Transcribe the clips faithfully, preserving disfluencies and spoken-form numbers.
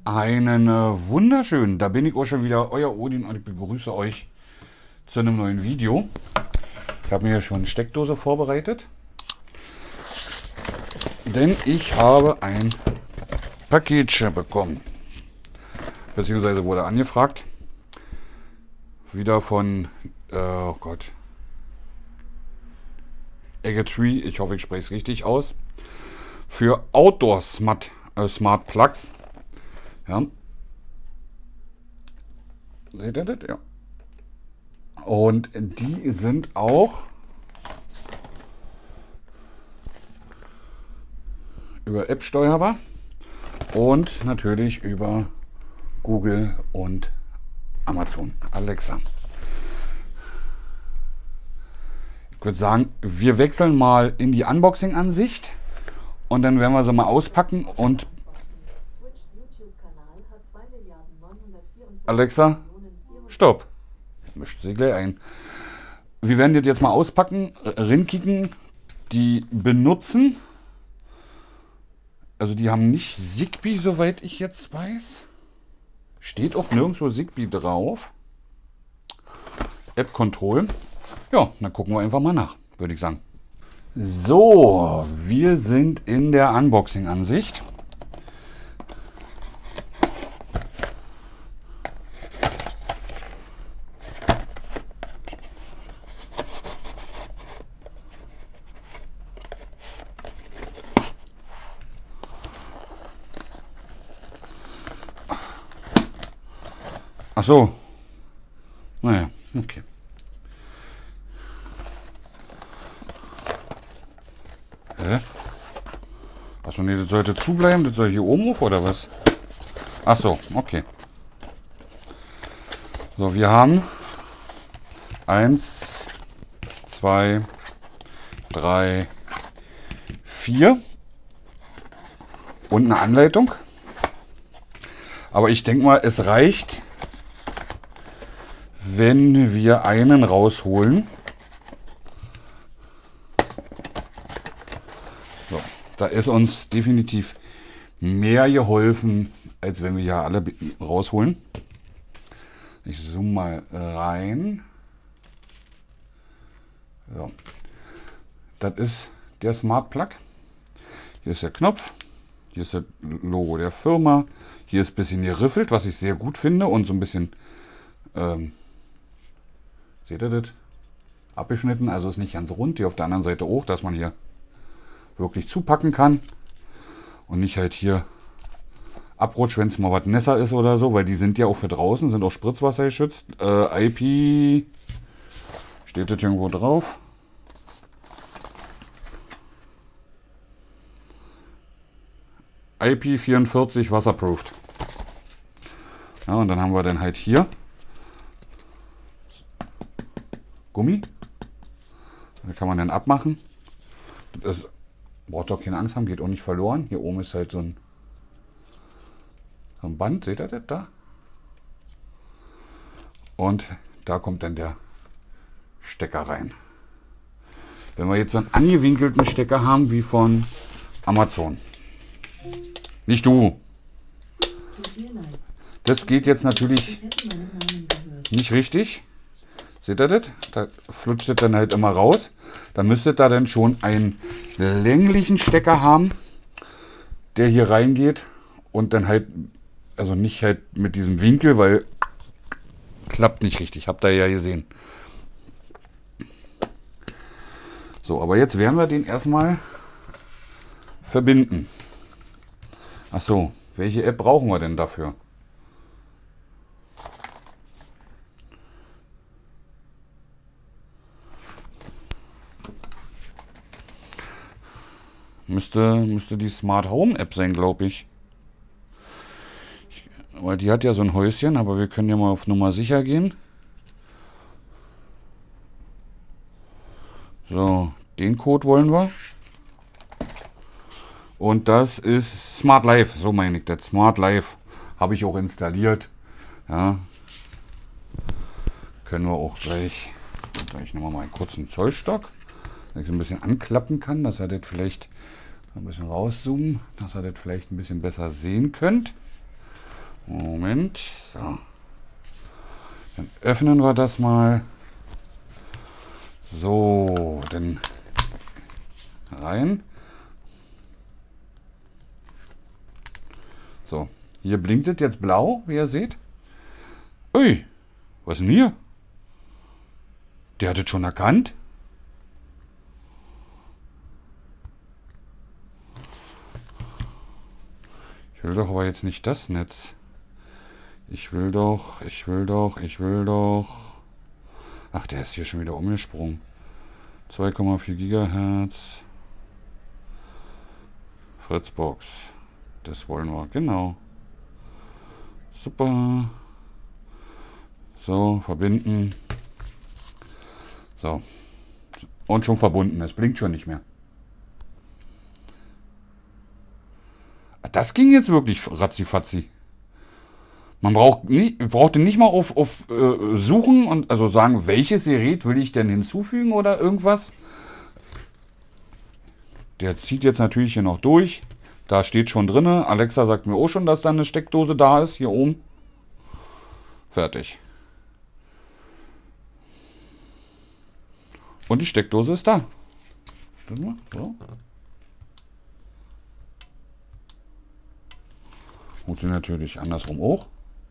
Einen äh, wunderschönen, da bin ich auch schon wieder, euer Odin, und ich begrüße euch zu einem neuen Video. Ich habe mir hier schon eine Steckdose vorbereitet, denn ich habe ein Paketchen bekommen, beziehungsweise wurde angefragt, wieder von, äh, oh Gott, Eggetree, ich hoffe, ich spreche es richtig aus, für Outdoor Smart, äh, Smart Plugs. Ja. Seht ihr das? Ja. Und die sind auch über App steuerbar und natürlich über Google und Amazon Alexa. Ich würde sagen, wir wechseln mal in die Unboxing-Ansicht und dann werden wir sie mal auspacken. Und Alexa, stopp. Mischt sie gleich ein. Wir werden das jetzt mal auspacken, rinkicken, die benutzen. Also die haben nicht Zigbee, soweit ich jetzt weiß. Steht auch nirgendwo Zigbee drauf. App Control. Ja, dann gucken wir einfach mal nach, würde ich sagen. So, wir sind in der Unboxing-Ansicht. Ach so. Naja, okay. Hä? Achso, nee, das sollte zubleiben. Das soll hier oben auf, oder was? Ach so, okay. So, wir haben eins, zwei, drei, vier und eine Anleitung. Aber ich denke mal, es reicht, wenn wir einen rausholen. So, da ist uns definitiv mehr geholfen, als wenn wir ja alle rausholen. Ich zoome mal rein. So. Das ist der Smart Plug. Hier ist der Knopf. Hier ist das Logo der Firma. Hier ist ein bisschen geriffelt, was ich sehr gut finde. Und so ein bisschen, ähm, seht ihr das? Abgeschnitten. Also ist nicht ganz rund. Hier auf der anderen Seite auch, dass man hier wirklich zupacken kann. Und nicht halt hier abrutscht, wenn es mal was nässer ist oder so. Weil die sind ja auch für draußen, sind auch Spritzwasser geschützt. Äh, I P, steht das irgendwo drauf? I P vierundvierzig wasserproofed. Ja, und dann haben wir dann halt hier Gummi. Da kann man dann abmachen. Das ist, braucht doch keine Angst haben, geht auch nicht verloren. Hier oben ist halt so ein, so ein Band, seht ihr das da? Und da kommt dann der Stecker rein. Wenn wir jetzt so einen angewinkelten Stecker haben wie von Amazon. Nicht du. Das geht jetzt natürlich nicht richtig. Seht ihr das? Da flutscht es dann halt immer raus. Da müsstet ihr dann schon einen länglichen Stecker haben, der hier reingeht und dann halt, also nicht halt mit diesem Winkel, weil klappt nicht richtig. Habt ihr ja gesehen. So, aber jetzt werden wir den erstmal verbinden. Ach so, welche App brauchen wir denn dafür? Müsste, müsste die Smart Home App sein, glaube ich. ich. Weil die hat ja so ein Häuschen, aber wir können ja mal auf Nummer sicher gehen. So, den Code wollen wir. Und das ist Smart Life, so meine ich das. Smart Life habe ich auch installiert. Ja. Können wir auch gleich, ich nehme mal einen kurzen Zollstock, dass ich es ein bisschen anklappen kann, dass er das vielleicht ein bisschen rauszoomen, dass ihr das vielleicht ein bisschen besser sehen könnt. Moment. So. Dann öffnen wir das mal. So, dann rein. So, hier blinkt es jetzt blau, wie ihr seht. Ui, was ist denn hier? Der hat es schon erkannt. Ich will doch aber jetzt nicht das Netz. Ich will doch, ich will doch, ich will doch. Ach, der ist hier schon wieder umgesprungen. zwei Komma vier Gigahertz. Fritzbox. Das wollen wir, genau. Super. So, verbinden. So. Und schon verbunden. Es blinkt schon nicht mehr. Das ging jetzt wirklich ratzifatzi. Man braucht nicht, brauchte nicht mal auf, auf äh, suchen und also sagen, welches Gerät will ich denn hinzufügen oder irgendwas. Der zieht jetzt natürlich hier noch durch. Da steht schon drin. Alexa sagt mir auch schon, dass da eine Steckdose da ist, hier oben. Fertig. Und die Steckdose ist da. So. Funktioniert natürlich andersrum auch.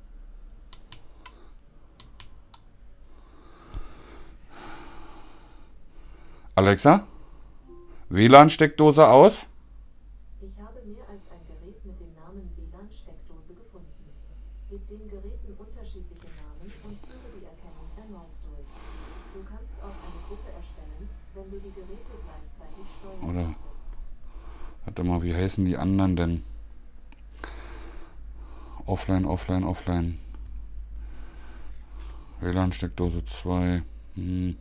Alexa, W L A N-Steckdose aus. Ich habe mehr als ein Gerät mit dem Namen W L A N-Steckdose gefunden. Gib den Geräten unterschiedliche Namen und führe die Erkennung erneut durch. Du kannst auch eine Gruppe erstellen, wenn du die Geräte gleichzeitig steuern Oder, möchtest. warte mal, wie heißen die anderen denn? Offline, offline, offline. W L A N-Steckdose zwei. Hm.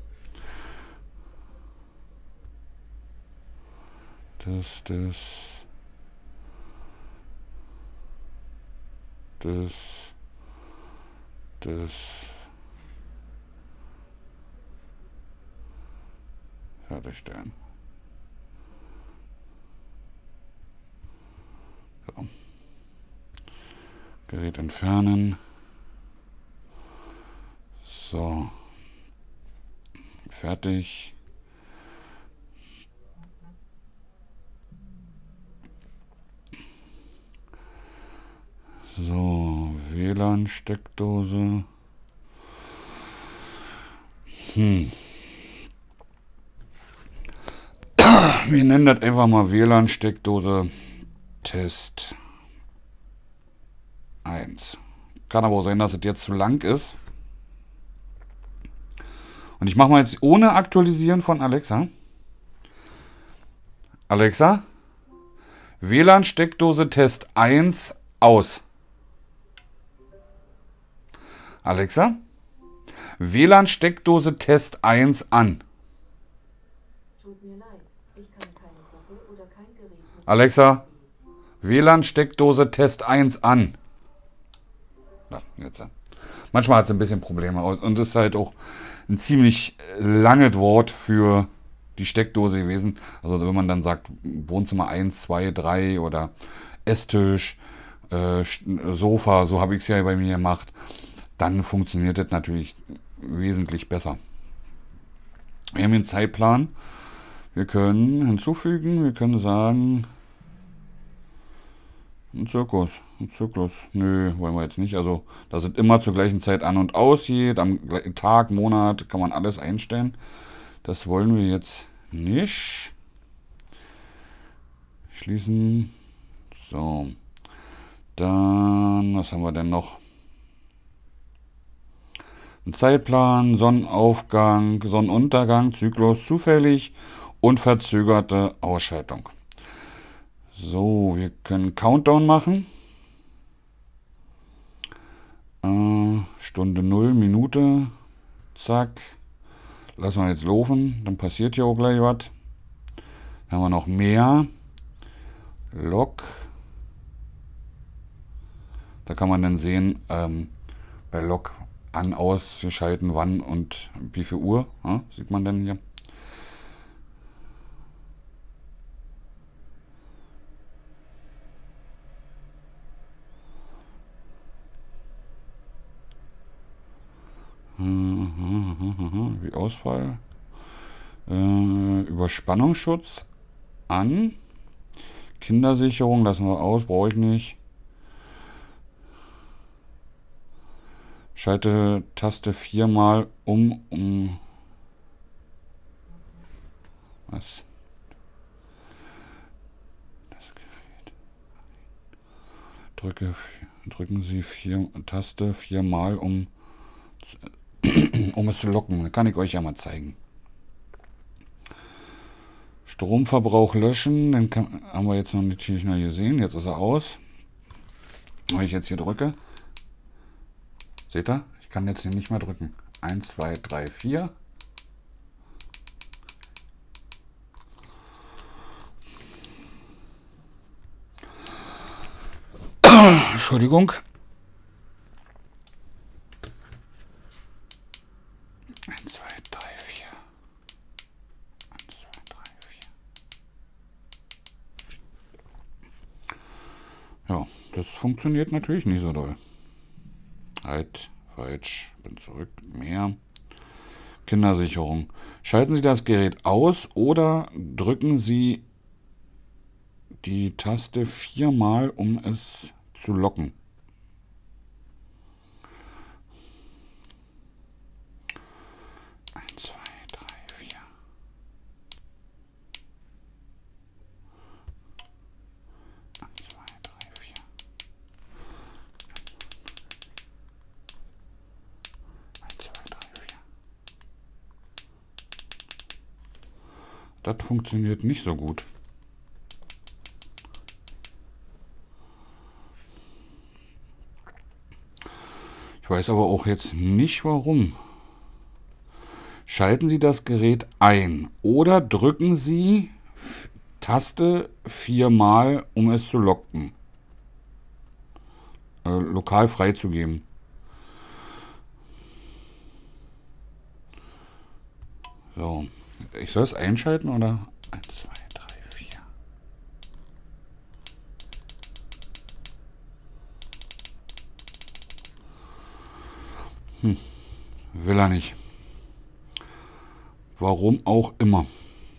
Das, das. Das. Das. Fertigstellen. So. Gerät entfernen. So. Fertig. So, W L A N-Steckdose. Hm. Wir nennen das einfach mal W L A N-Steckdose Test eins. Kann aber auch sein, dass es jetzt zu lang ist. Und ich mache mal jetzt ohne Aktualisieren von Alexa. Alexa, W L A N-Steckdose Test eins aus. Alexa, W L A N-Steckdose Test eins an. Tut mir leid, ich kann keine Gruppe oder kein Gerät mit Alexa, W L A N-Steckdose Test eins an. Na, jetzt. Manchmal hat es ein bisschen Probleme aus. Und das ist halt auch ein ziemlich langes Wort für die Steckdose gewesen. Also wenn man dann sagt Wohnzimmer eins, zwei, drei oder Esstisch, äh, Sofa, so habe ich es ja bei mir gemacht, dann funktioniert das natürlich wesentlich besser. Wir haben hier einen Zeitplan. Wir können hinzufügen, wir können sagen, ein Zirkus, ein Zyklus. Nö, wollen wir jetzt nicht. Also, das ist immer zur gleichen Zeit an und aus geht. Am gleichen Tag, Monat kann man alles einstellen. Das wollen wir jetzt nicht. Schließen. So. Dann, was haben wir denn noch? Ein Zeitplan, Sonnenaufgang, Sonnenuntergang, Zyklus, zufällig und verzögerte Ausschaltung. So, wir können Countdown machen. Äh, Stunde null, Minute. Zack. Lassen wir jetzt laufen. Dann passiert hier auch gleich was. Dann haben wir noch mehr. Log. Da kann man dann sehen, ähm, bei Log an, aus, schalten, wann und wie viel Uhr. Ja, sieht man denn hier. aha, aha, wie Ausfall. Äh, Überspannungsschutz an. Kindersicherung lassen wir aus, brauche ich nicht. Schalte Taste viermal um, um. Was? Das Gerät. Drücke, drücken Sie vier, Taste viermal, um, um es zu locken. Das kann ich euch ja mal zeigen. Stromverbrauch löschen, den kann, haben wir jetzt noch natürlich noch gesehen. Jetzt ist er aus. Wenn ich jetzt hier drücke, seht ihr? Ich kann jetzt hier nicht mehr drücken. eins, zwei, drei, vier. Entschuldigung. eins, zwei, drei, vier. eins, zwei, drei, vier. Ja, das funktioniert natürlich nicht so doll. Halt, falsch, bin zurück, mehr. Kindersicherung. Schalten Sie das Gerät aus oder drücken Sie die Taste viermal, um es zu locken. eins, zwei, drei, vier. eins, zwei, drei, vier. eins, zwei, drei, vier. Das funktioniert nicht so gut. Ich weiß aber auch jetzt nicht warum. Schalten Sie das Gerät ein oder drücken Sie Taste viermal, um es zu locken. Äh, lokal freizugeben. So, ich soll es einschalten oder? eins, zwei, drei, vier. Hm, will er nicht. Warum auch immer.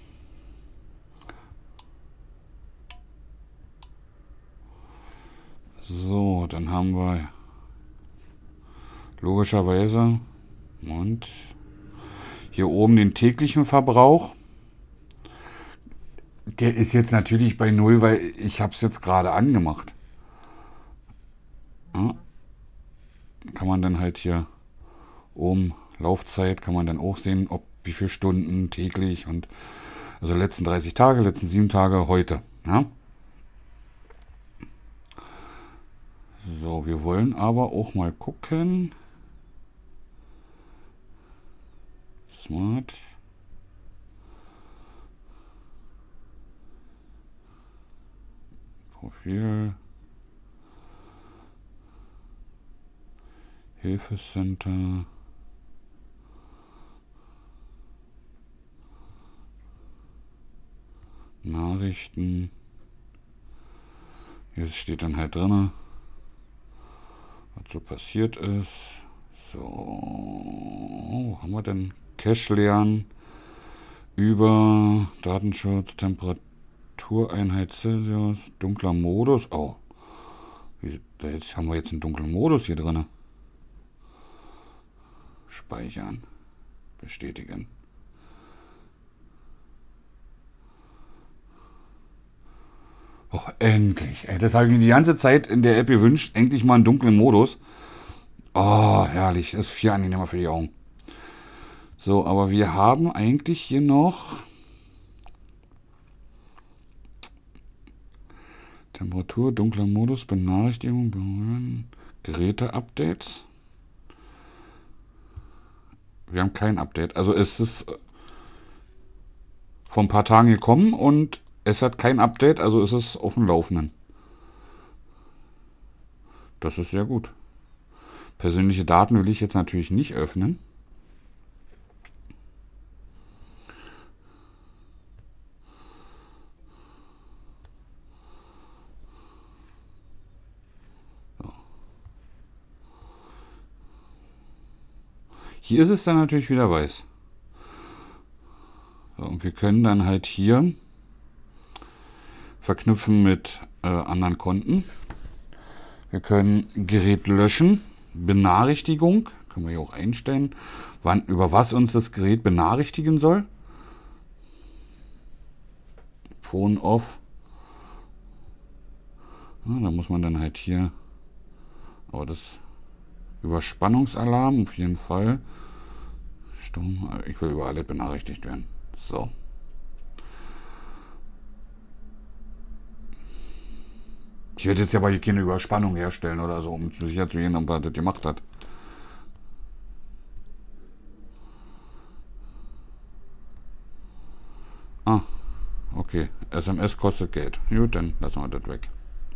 So, dann haben wir logischerweise und hier oben den täglichen Verbrauch. Der ist jetzt natürlich bei null, weil ich habe es jetzt gerade angemacht. Ja. Kann man dann halt hier oben Laufzeit, kann man dann auch sehen, ob wie viele Stunden täglich und also letzten dreißig Tage, letzten sieben Tage, heute. Ja? So, wir wollen aber auch mal gucken. Smart. Profil. Hilfecenter. Nachrichten. Hier steht dann halt drin, was so passiert ist. So, wo haben wir denn? Cache lernen über Datenschutz, Temperatureinheit Celsius, dunkler Modus. Oh, jetzt haben wir jetzt einen dunklen Modus hier drin. Speichern, bestätigen. Oh, endlich. Ey, das habe ich mir die ganze Zeit in der App gewünscht. Endlich mal einen dunklen Modus. Oh, herrlich. Das ist viel angenehmer für die Augen. So, aber wir haben eigentlich hier noch Temperatur, dunkler Modus, Benachrichtigung, berühren, Geräte-Updates. Wir haben kein Update. Also es ist vor ein paar Tagen gekommen und es hat kein Update, also ist es auf dem Laufenden. Das ist sehr gut. Persönliche Daten will ich jetzt natürlich nicht öffnen. Hier ist es dann natürlich wieder weiß. So, und wir können dann halt hier verknüpfen mit äh, anderen Konten. Wir können Gerät löschen, Benachrichtigung, können wir hier auch einstellen, wann, über was uns das Gerät benachrichtigen soll. Phone off. Ja, da muss man dann halt hier, aber das Überspannungsalarm auf jeden Fall. Stumm, ich will über alles benachrichtigt werden. So. Ich werde jetzt aber hier keine Überspannung herstellen oder so, um sicher zu gehen, ob er das gemacht hat. Ah, okay. S M S kostet Geld. Gut, dann lassen wir das weg.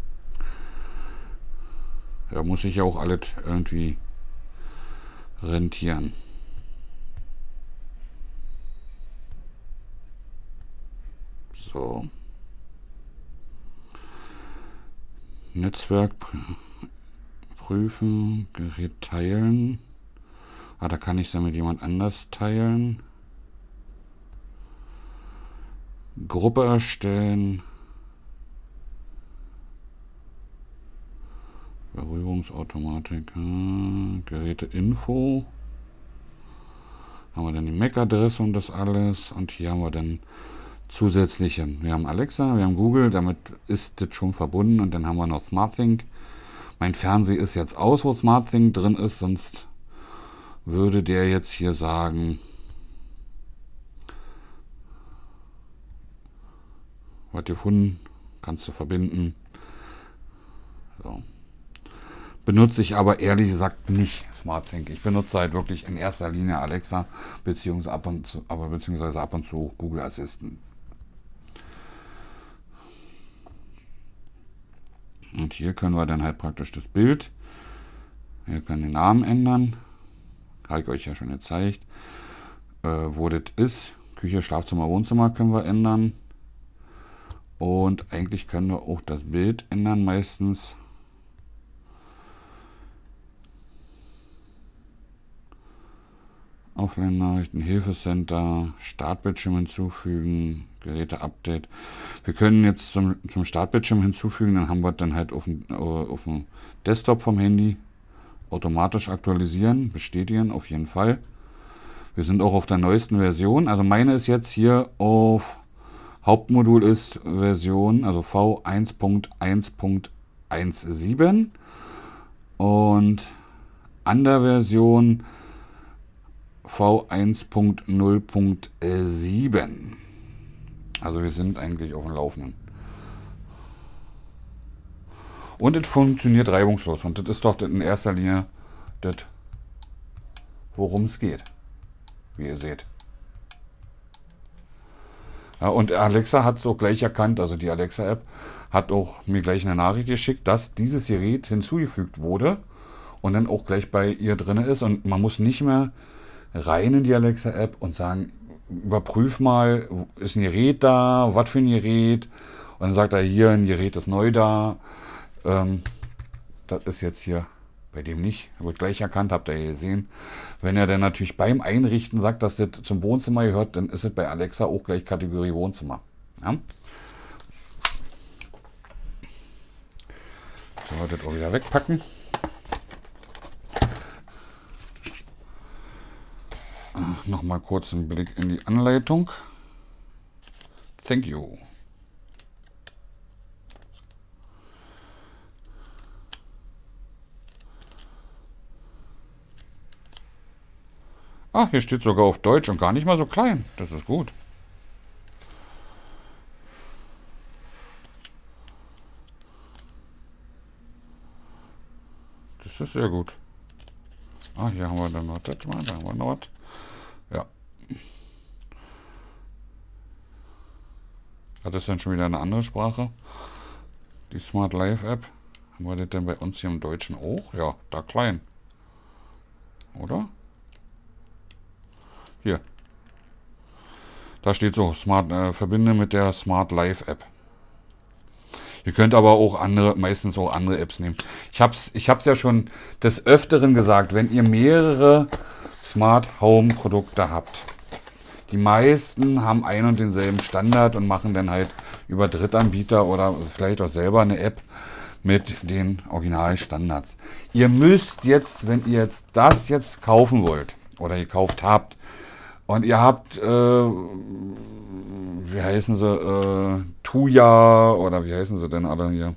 Da muss ich ja auch alles irgendwie rentieren. So. Netzwerk prüfen, Gerät teilen. Ah, da kann ich es ja mit jemand anders teilen. Gruppe erstellen. Berührungsautomatik. Geräteinfo. Haben wir dann die M A C-Adresse und das alles. Und hier haben wir dann zusätzliche. Wir haben Alexa, wir haben Google, damit ist das schon verbunden. Und dann haben wir noch SmartThings. Mein Fernseher ist jetzt aus, wo SmartThings drin ist, sonst würde der jetzt hier sagen, was gefunden, kannst du verbinden. So. Benutze ich aber ehrlich gesagt nicht SmartThings. Ich benutze halt wirklich in erster Linie Alexa, beziehungsweise ab und zu, aber beziehungsweise ab und zu Google Assistant. Und hier können wir dann halt praktisch das Bild, wir können den Namen ändern, habe ich euch ja schon gezeigt, äh, wo das ist. Küche, Schlafzimmer, Wohnzimmer können wir ändern. Und eigentlich können wir auch das Bild ändern meistens. Offline-Nachrichten, Hilfecenter, Startbildschirm hinzufügen, Geräte-Update. Wir können jetzt zum, zum Startbildschirm hinzufügen, dann haben wir dann halt auf dem, auf dem Desktop vom Handy automatisch aktualisieren, bestätigen, auf jeden Fall. Wir sind auch auf der neuesten Version, also meine ist jetzt hier auf Hauptmodul ist Version, also V eins Punkt eins Punkt siebzehn und an der Version V eins Punkt null Punkt sieben. Also wir sind eigentlich auf dem Laufenden. Und es funktioniert reibungslos. Und das ist doch in erster Linie das, worum es geht. Wie ihr seht. Ja, und Alexa hat so gleich erkannt, also die Alexa-App hat auch mir gleich eine Nachricht geschickt, dass dieses Gerät hinzugefügt wurde und dann auch gleich bei ihr drin ist. Und man muss nicht mehr rein in die Alexa-App und sagen, überprüf mal, ist ein Gerät da, was für ein Gerät? Und dann sagt er, hier, ein Gerät ist neu da. Ähm, das ist jetzt hier bei dem nicht, wird gleich erkannt, habt ihr hier gesehen. Wenn er dann natürlich beim Einrichten sagt, dass das zum Wohnzimmer gehört, dann ist es bei Alexa auch gleich Kategorie Wohnzimmer. Ja? So, das auch wieder wegpacken. Nochmal kurz einen Blick in die Anleitung. Thank you. Ah, hier steht sogar auf Deutsch und gar nicht mal so klein. Das ist gut. Das ist sehr gut. Ah, hier haben wir dann noch das mal, da haben wir noch was. Ja. Hat das dann schon wieder eine andere Sprache? Die Smart Life App. Haben wir das denn bei uns hier im Deutschen auch? Ja, da klein. Oder? Hier. Da steht so, Smart, äh, verbinde mit der Smart Life App. Ihr könnt aber auch andere, meistens auch andere Apps nehmen. Ich hab's, ich hab's ja schon des Öfteren gesagt, wenn ihr mehrere Smart Home Produkte habt. Die meisten haben einen und denselben Standard und machen dann halt über Drittanbieter oder vielleicht auch selber eine App mit den Originalstandards. Ihr müsst jetzt, wenn ihr jetzt das jetzt kaufen wollt oder gekauft habt und ihr habt, äh, wie heißen sie, äh, Tuya oder wie heißen sie denn alle hier?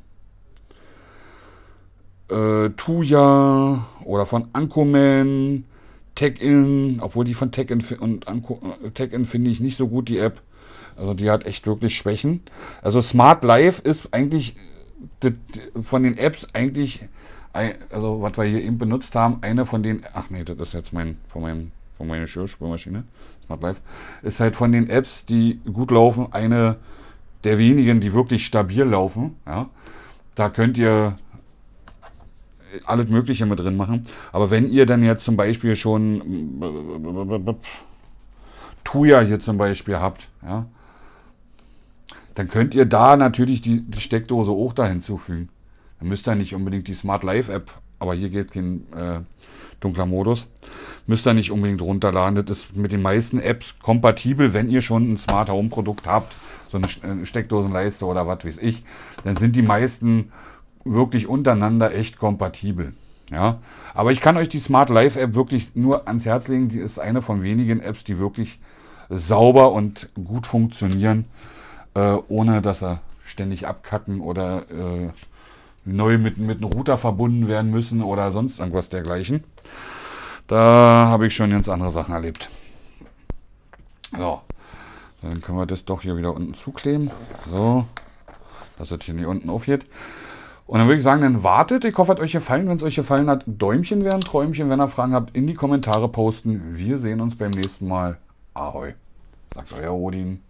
Äh, Tuya oder von Ancoman, Tech-In, obwohl die von Tech-In und Tech-In finde ich nicht so gut, die App. Also die hat echt wirklich Schwächen. Also Smart Life ist eigentlich von den Apps eigentlich, also was wir hier eben benutzt haben, eine von den, ach nee, das ist jetzt mein, von meinem, von meiner Geschirrspülmaschine, Smart Life, ist halt von den Apps, die gut laufen, eine der wenigen, die wirklich stabil laufen. Ja. Da könnt ihr alles Mögliche mit drin machen. Aber wenn ihr dann jetzt zum Beispiel schon Tuya hier zum Beispiel habt, ja, dann könnt ihr da natürlich die, die Steckdose auch da hinzufügen. Dann müsst ihr nicht unbedingt die Smart Life App, aber hier geht kein äh, dunkler Modus, müsst ihr nicht unbedingt runterladen. Das ist mit den meisten Apps kompatibel, wenn ihr schon ein Smart Home Produkt habt, so eine Steckdosenleiste oder was weiß ich, dann sind die meisten wirklich untereinander echt kompatibel. Ja, aber ich kann euch die Smart Life App wirklich nur ans Herz legen. Die ist eine von wenigen Apps, die wirklich sauber und gut funktionieren, äh, ohne dass er ständig abkacken oder äh, neu mit, mit einem Router verbunden werden müssen oder sonst irgendwas dergleichen. Da habe ich schon ganz andere Sachen erlebt. So, dann können wir das doch hier wieder unten zukleben. So, dass das hier nicht unten aufgeht. Und dann würde ich sagen, dann wartet. Ich hoffe, es hat euch gefallen. Wenn es euch gefallen hat, Däumchen wären Träumchen. Wenn ihr Fragen habt, in die Kommentare posten. Wir sehen uns beim nächsten Mal. Ahoi, sagt euer Odin.